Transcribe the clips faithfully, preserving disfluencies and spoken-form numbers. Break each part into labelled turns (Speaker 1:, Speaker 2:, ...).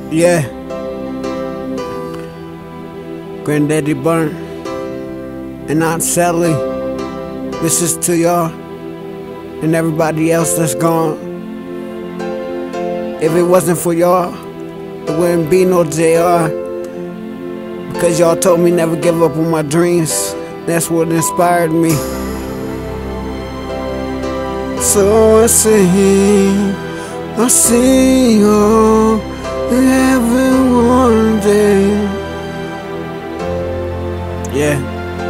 Speaker 1: Yeah. Granddaddy Burn and Aunt Sally, this is to y'all and everybody else that's gone. If it wasn't for y'all, it wouldn't be no J R, because y'all told me never give up on my dreams. That's what inspired me. So I say, I see you in heaven one day. Yeah.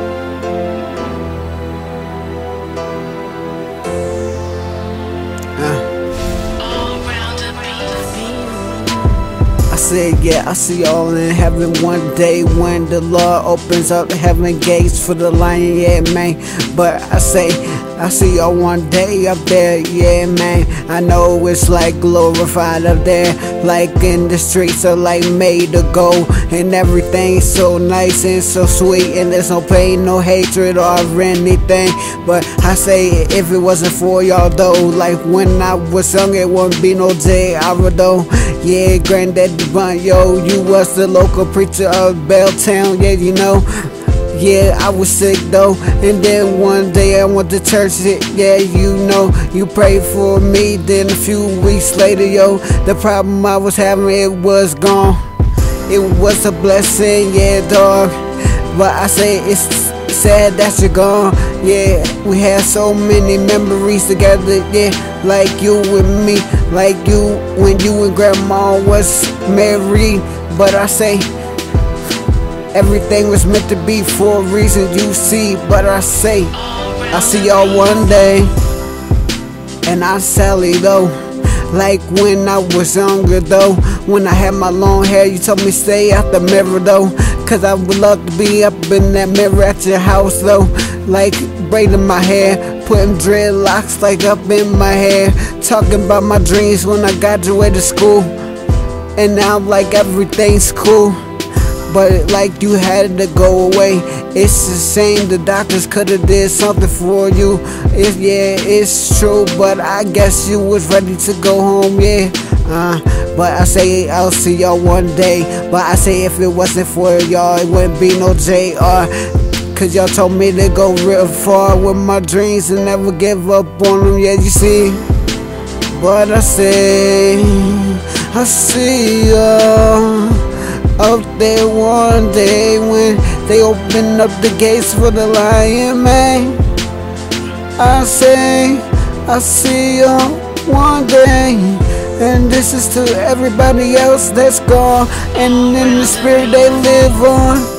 Speaker 1: I said, yeah, I see y'all in heaven one day when the Lord opens up the heaven gates for the lion, yeah, man. But I say, I see y'all one day up there, yeah, man. I know it's like glorified up there, like in the streets are like made to go, and everything's so nice and so sweet, and there's no pain, no hatred or anything. But I say, if it wasn't for y'all though, like when I was young, it wouldn't be no J R though. Yeah, Granddaddy Burn, yo, you was the local preacher of Belltown, yeah, you know. Yeah, I was sick though, and then one day I went to church, yeah, you know. You prayed for me, then a few weeks later, yo, the problem I was having, it was gone. It was a blessing, yeah, dog. But I say it's sad that you're gone. Yeah, we had so many memories together, yeah, like you and me, like you when you and grandma was married. But I say everything was meant to be for a reason, you see. But I say, I see y'all one day, and Aunt Sally though, like when I was younger though, when I had my long hair, you told me stay out the mirror though, cause I would love to be up in that mirror at your house though, like braiding my hair, putting dreadlocks like up in my hair, talking about my dreams when I graduated school, and now like everything's cool. But like you had to go away. It's a shame the doctors could've did something for you. If yeah, it's true, but I guess you was ready to go home, yeah. Uh, but I say I'll see y'all one day. But I say if it wasn't for y'all, it wouldn't be no J R. Cause y'all told me to go real far with my dreams and never give up on them, yeah, you see. But I say, I see y'all up there one day when they open up the gates for the lion, man. I say, I see you one day, and this is to everybody else that's gone, and in the spirit they live on.